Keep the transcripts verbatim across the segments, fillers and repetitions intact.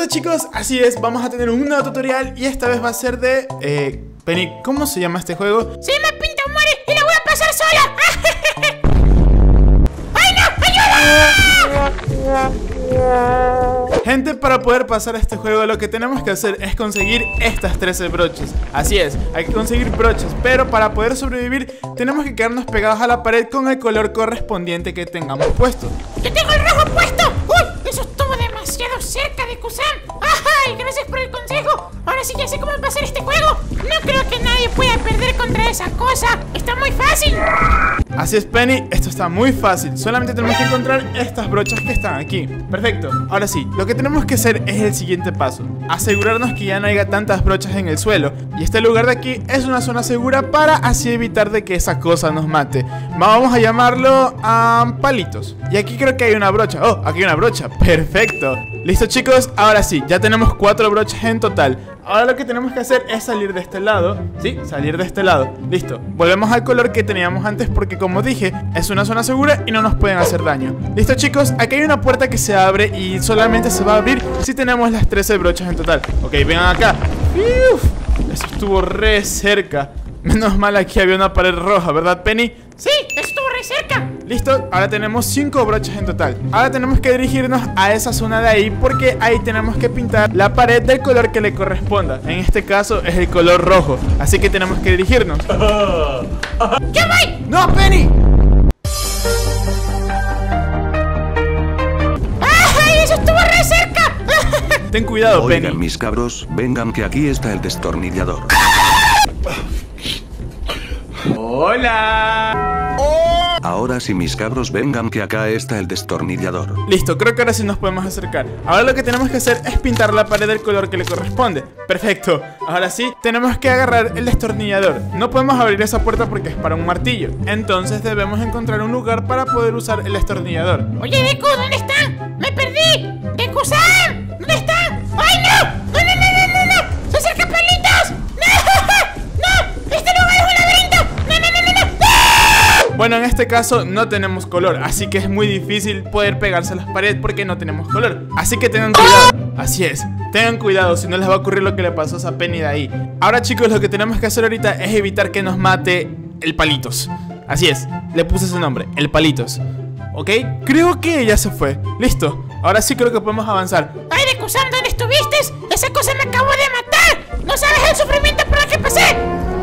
Hola chicos, así es, vamos a tener un nuevo tutorial y esta vez va a ser de... Eh, Penny, ¿cómo se llama este juego? Se llama Pintamore y la voy a pasar sola. ¡Ay no! ¡Ayuda! Gente, para poder pasar este juego lo que tenemos que hacer es conseguir estas trece brochas. Así es, hay que conseguir brochas, pero para poder sobrevivir tenemos que quedarnos pegados a la pared con el color correspondiente que tengamos puesto. ¡Yo tengo el rojo puesto! ¡Uy! Eso estuvo demasiado cerca de Kusan. ¡Ay! Gracias por el consejo. Ahora sí ya sé cómo pasar este juego. No creo que nadie pueda perder contra esa cosa. Está muy fácil. Así es, Penny, esto está muy fácil. Solamente tenemos que encontrar estas brochas que están aquí. Perfecto, ahora sí, lo que tenemos que hacer es el siguiente paso: asegurarnos que ya no haya tantas brochas en el suelo. Y este lugar de aquí es una zona segura para así evitar de que esa cosa nos mate. Vamos a llamarlo um, palitos. Y aquí creo que hay una brocha. Oh, aquí hay una brocha, perfecto. Listo chicos, ahora sí, ya tenemos cuatro brochas en total. Ahora lo que tenemos que hacer es salir de este lado. Sí, salir de este lado. Listo, volvemos al color que teníamos antes porque como dije, es una zona segura y no nos pueden hacer daño. Listo chicos, aquí hay una puerta que se abre y solamente se va a abrir si tenemos las trece brochas en total. Ok, vengan acá. Uf, eso estuvo re cerca. Menos mal aquí había una pared roja, ¿verdad, Penny? Sí, estuvo re cerca. Listo, ahora tenemos cinco brochas en total. Ahora tenemos que dirigirnos a esa zona de ahí porque ahí tenemos que pintar la pared del color que le corresponda. En este caso es el color rojo, así que tenemos que dirigirnos. ¡Yo voy! ¡No, Penny! ¡Ay, eso estuvo re cerca! Ten cuidado, Penny. Oigan, mis cabros, vengan que aquí está el destornillador. ¡Hola! Ahora sí, mis cabros, vengan que acá está el destornillador. Listo, creo que ahora sí nos podemos acercar. Ahora lo que tenemos que hacer es pintar la pared del color que le corresponde. Perfecto, ahora sí, tenemos que agarrar el destornillador. No podemos abrir esa puerta porque es para un martillo. Entonces debemos encontrar un lugar para poder usar el destornillador. Oye, Deku, ¿dónde están? ¡Me perdí! ¡Deku-san! ¿Dónde están? ¡Ay, no! ¡No, no, no, no, no! no! ¡Se acercan palitos! ¡No! ¡No! ¡Este lugar es un laberinto! ¡No, no, no, no, no! ¡Ah! Bueno, en este caso no tenemos color, así que es muy difícil poder pegarse a las paredes porque no tenemos color. Así que tengan cuidado. Así es, tengan cuidado, si no les va a ocurrir lo que le pasó a esa Penny de ahí. Ahora chicos, lo que tenemos que hacer ahorita es evitar que nos mate el Palitos. Así es, le puse ese nombre, el Palitos. ¿Ok? Creo que ya se fue. Listo, ahora sí creo que podemos avanzar. ¡Ay, Deku-san! ¿Dónde estuviste? ¡Esa cosa me acabó de matar! ¡No sabes el sufrimiento por el que pasé!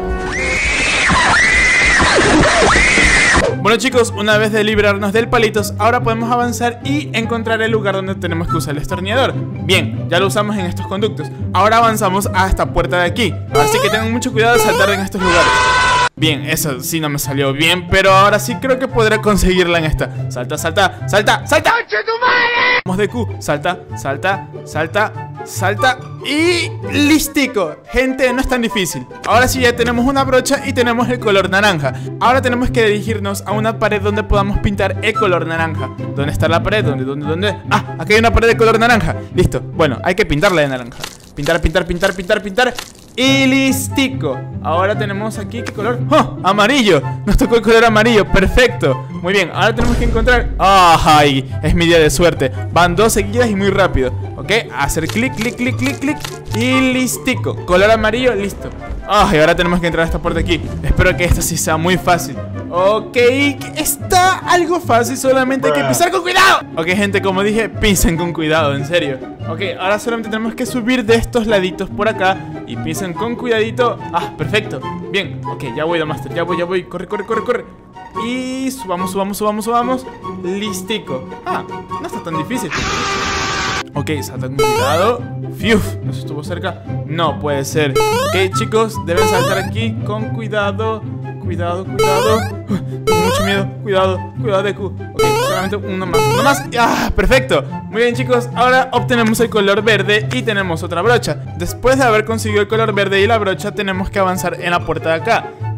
Bueno chicos, una vez de librarnos del Palitos, ahora podemos avanzar y encontrar el lugar donde tenemos que usar el destornillador. Bien, ya lo usamos en estos conductos. Ahora avanzamos a esta puerta de aquí. Así que tengan mucho cuidado de saltar en estos lugares. Bien, eso sí no me salió bien, pero ahora sí creo que podré conseguirla en esta. Salta, salta, salta, salta. Vamos de Q, salta, salta, salta, salta y listico. Gente, no es tan difícil. Ahora sí ya tenemos una brocha y tenemos el color naranja. Ahora tenemos que dirigirnos a una pared donde podamos pintar el color naranja. ¿Dónde está la pared? ¿Dónde, dónde, dónde? Ah, aquí hay una pared de color naranja. Listo, bueno, hay que pintarla de naranja. Pintar, pintar, pintar, pintar, pintar. Y listico. Ahora tenemos aquí, ¿qué color? ¡Oh! Amarillo. Nos tocó el color amarillo, perfecto. Muy bien, ahora tenemos que encontrar... ¡Ay! Es mi día de suerte. Van dos seguidas y muy rápido. Ok, hacer clic, clic, clic, clic, clic. Y listico, color amarillo, listo. ¡Ay! Ahora tenemos que entrar a esta puerta aquí. Espero que esta sí sea muy fácil. Ok, está algo fácil, solamente hay que pisar con cuidado. Ok, gente, como dije, pisen con cuidado, en serio. Ok, ahora solamente tenemos que subir de estos laditos por acá y pisen con cuidadito. Ah, perfecto. Bien, ok, ya voy, Master, ya voy, ya voy. Corre, corre, corre, corre. Y subamos, subamos, subamos, subamos. Listico. Ah, no está tan difícil. Ok, salta con cuidado. Fiuf, eso estuvo cerca. No puede ser. Ok, chicos, deben saltar aquí con cuidado. Cuidado, cuidado. Uh, tengo mucho miedo. Cuidado, cuidado, Deku. Ok, solamente uno más. Uno más. ¡Ah! Perfecto. Muy bien, chicos. Ahora obtenemos el color verde y tenemos otra brocha. Después de haber conseguido el color verde y la brocha, tenemos que avanzar en la puerta de acá.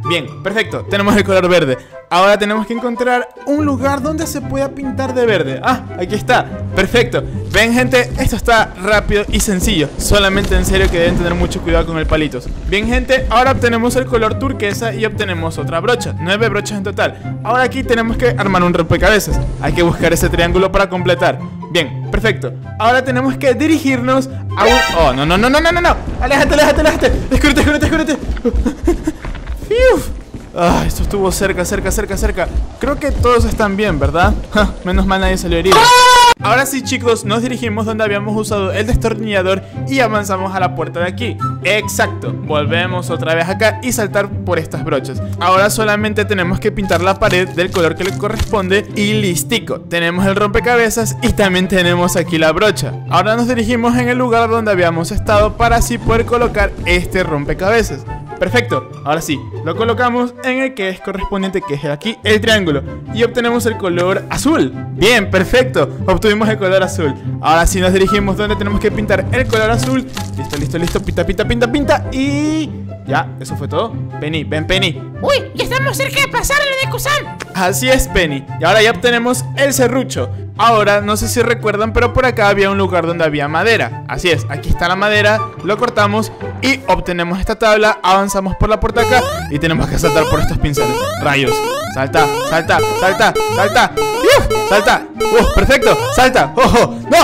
Bien, perfecto, tenemos el color verde. Ahora tenemos que encontrar un lugar donde se pueda pintar de verde. Ah, aquí está, perfecto. Ven gente, esto está rápido y sencillo. Solamente en serio que deben tener mucho cuidado con el palitos. Bien gente, ahora obtenemos el color turquesa y obtenemos otra brocha. Nueve brochas en total. Ahora aquí tenemos que armar un rompecabezas. Hay que buscar ese triángulo para completar. Bien, perfecto. Ahora tenemos que dirigirnos a un... Oh, no, no, no, no, no, no, no. Aléjate, aléjate, aléjate. Escúrete, escúrete, escúrete. Ah, esto estuvo cerca, cerca, cerca, cerca. Creo que todos están bien, ¿verdad? Ja, menos mal nadie salió herido. Ahora sí chicos, nos dirigimos donde habíamos usado el destornillador y avanzamos a la puerta de aquí. Exacto, volvemos otra vez acá y saltar por estas brochas. Ahora solamente tenemos que pintar la pared del color que le corresponde y listico. Tenemos el rompecabezas y también tenemos aquí la brocha. Ahora nos dirigimos en el lugar donde habíamos estado para así poder colocar este rompecabezas. Perfecto, ahora sí, lo colocamos en el que es correspondiente, que es aquí, el triángulo. Y obtenemos el color azul. Bien, perfecto, obtuvimos el color azul. Ahora sí nos dirigimos donde tenemos que pintar el color azul. Listo, listo, listo, pinta, pinta, pinta, pinta. Y... ya, eso fue todo. Penny, ven Penny. Uy, ya estamos cerca de pasar a lo de Kusan. Así es Penny, y ahora ya obtenemos el serrucho. Ahora, no sé si recuerdan, pero por acá había un lugar donde había madera. Así es, aquí está la madera, lo cortamos y obtenemos esta tabla. Avanzamos por la puerta acá y tenemos que saltar por estos pinceles. Rayos, salta, salta, salta, salta. ¡Uf! Salta, ¡uf! Perfecto, salta. ¡Ojo! ¡No!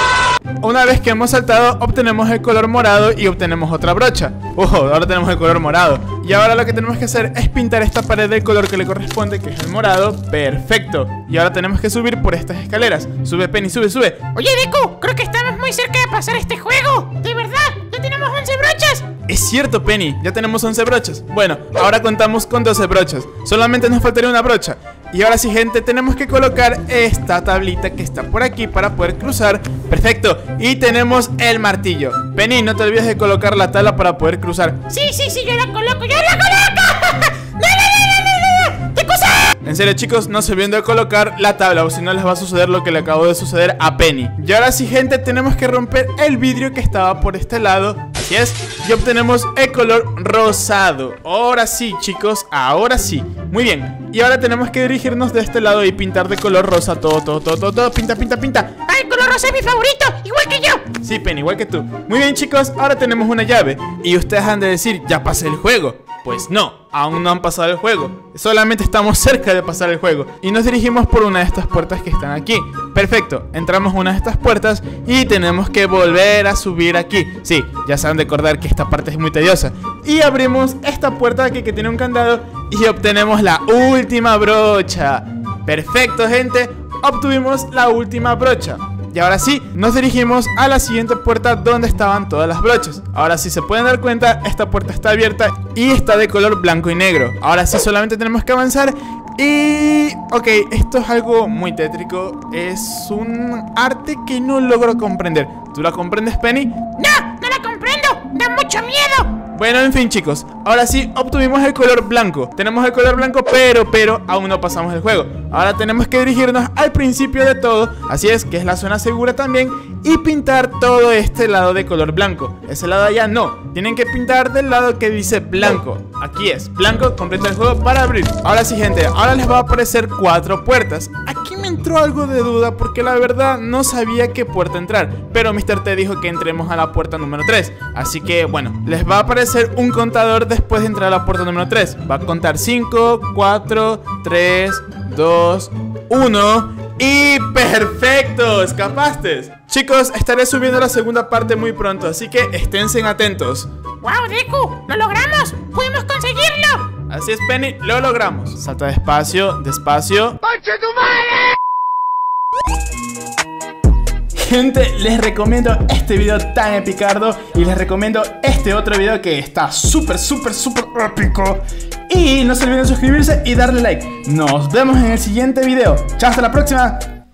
Una vez que hemos saltado, obtenemos el color morado y obtenemos otra brocha. ¡Ojo! Ahora tenemos el color morado. Y ahora lo que tenemos que hacer es pintar esta pared del color que le corresponde, que es el morado. ¡Perfecto! Y ahora tenemos que subir por estas escaleras. Sube Penny, sube, sube. Oye Deku, creo que estamos muy cerca de pasar este juego. ¿De verdad? ¿Ya tenemos once brochas? Es cierto Penny, ya tenemos once brochas. Bueno, ahora contamos con doce brochas. Solamente nos faltaría una brocha. Y ahora sí gente, tenemos que colocar esta tablita que está por aquí para poder cruzar. Perfecto, y tenemos el martillo. Penny, no te olvides de colocar la tabla para poder cruzar. Sí, sí, sí, yo la coloco, yo la coloco. ¡No, no, no, no, no, no! ¡Te cosa! En serio chicos, no se olviden de colocar la tabla, o si no les va a suceder lo que le acabó de suceder a Penny. Y ahora sí gente, tenemos que romper el vidrio que estaba por este lado. Así es, y obtenemos el color rosado. Ahora sí chicos, ahora sí. Muy bien, y ahora tenemos que dirigirnos de este lado y pintar de color rosa todo, todo, todo, todo, todo. Pinta, pinta, pinta. ¡Ah, el color rosa es mi favorito! ¡Igual que yo! Sí Penny, igual que tú. Muy bien chicos, ahora tenemos una llave. Y ustedes han de decir, ya pasé el juego. Pues no, aún no han pasado el juego. Solamente estamos cerca de pasar el juego. Y nos dirigimos por una de estas puertas que están aquí. Perfecto, entramos a una de estas puertas y tenemos que volver a subir aquí. Sí, ya saben de acordar que esta parte es muy tediosa. Y abrimos esta puerta aquí que tiene un candado y obtenemos la última brocha. Perfecto gente, obtuvimos la última brocha. Y ahora sí, nos dirigimos a la siguiente puerta donde estaban todas las brochas. Ahora sí se pueden dar cuenta, esta puerta está abierta y está de color blanco y negro. Ahora sí solamente tenemos que avanzar y... ok, esto es algo muy tétrico. Es un arte que no logro comprender. ¿Tú la comprendes, Penny? ¡No! ¡No la comprendo! ¡Da mucho miedo! Bueno, en fin chicos, ahora sí obtuvimos el color blanco. Tenemos el color blanco, pero, pero aún no pasamos el juego. Ahora tenemos que dirigirnos al principio de todo. Así es, que es la zona segura también. Y pintar todo este lado de color blanco. Ese lado allá no, tienen que pintar del lado que dice blanco. Aquí es, blanco, completa el juego para abrir. Ahora sí gente, ahora les va a aparecer cuatro puertas. Aquí me entró algo de duda porque la verdad no sabía qué puerta entrar. Pero mister T dijo que entremos a la puerta número tres. Así que bueno, les va a aparecer un contador después de entrar a la puerta número tres. Va a contar cinco, cuatro, tres, dos, uno. ¡Y perfecto! ¡Escapaste! Chicos, estaré subiendo la segunda parte muy pronto, así que esténse atentos. ¡Wow, Deku! ¡Lo logramos! ¡Pudimos conseguirlo! Así es, Penny, lo logramos. Salta despacio, despacio. ¡Concha tu madre! Gente, les recomiendo este video tan epicardo y les recomiendo este otro video que está súper, súper, súper épico. Y no se olviden de suscribirse y darle like. Nos vemos en el siguiente video. Chao, hasta la próxima.